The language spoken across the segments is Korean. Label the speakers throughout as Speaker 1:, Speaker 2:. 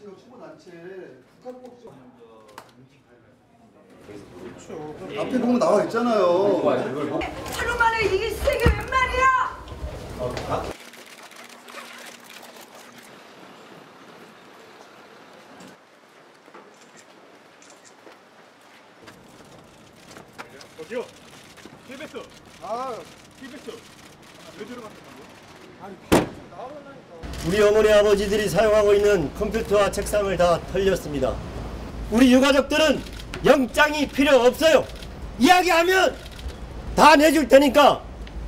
Speaker 1: 단체가 추모단체 국가법적 그렇죠. 앞에 보면 나와 있잖아요.
Speaker 2: 하루 만에 이게 세게 웬 말이야?
Speaker 3: 어디요? KBS. KBS. 왜 들어갔다고?
Speaker 4: 우리 어머니 아버지들이 사용하고 있는 컴퓨터와 책상을 다 털렸습니다. 우리 유가족들은 영장이 필요 없어요. 이야기하면 다 내줄 테니까.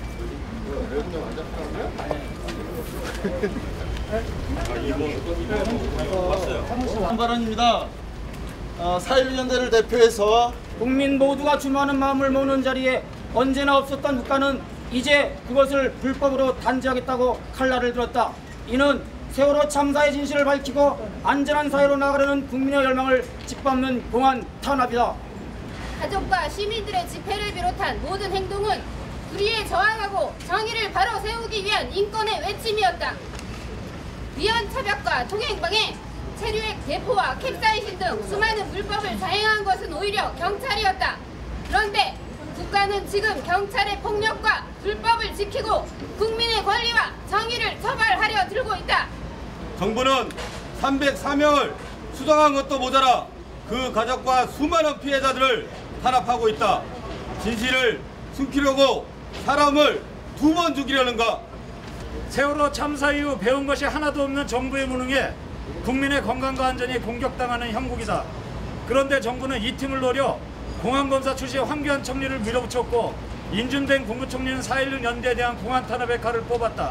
Speaker 5: 한바람입니다. 4.16연대를 대표해서
Speaker 6: 국민 모두가 주모하는 마음을 모으는 자리에 언제나 없었던 국가는 이제 그것을 불법으로 단죄하겠다고 칼날을 들었다. 이는 세월호 참사의 진실을 밝히고 안전한 사회로 나아가려는 국민의 열망을 짓밟는 공안 탄압이다.
Speaker 7: 가족과 시민들의 집회를 비롯한 모든 행동은 불의에 저항하고 정의를 바로 세우기 위한 인권의 외침이었다. 위헌 차벽과 통행방해, 체류액 대포와 캡사이신 등 수많은 불법을 자행한 것은 오히려 경찰이었다. 그런데 국가는 지금 경찰의 폭력과 불법을 지키고 국민의 권리와 정의를 처벌하려 들고 있다.
Speaker 8: 정부는 304명을 수당한 것도 모자라 그 가족과 수많은 피해자들을 탄압하고 있다. 진실을 숨기려고 사람을 2번 죽이려는가?
Speaker 3: 세월호 참사 이후 배운 것이 하나도 없는 정부의 무능에 국민의 건강과 안전이 공격당하는 형국이다. 그런데 정부는 이 틈을 노려 공안검사 출신 황교안 총리를 밀어붙였고 인준된 국무총리는 4.16 연대에 대한 공안 탄압의 칼을 뽑았다.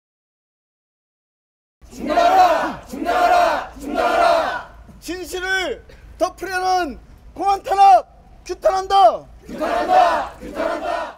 Speaker 5: 중단하라! 중단하라! 중단하라! 진실을 덮으려는 공안 탄압 규탄한다! 규탄한다! 규탄한다!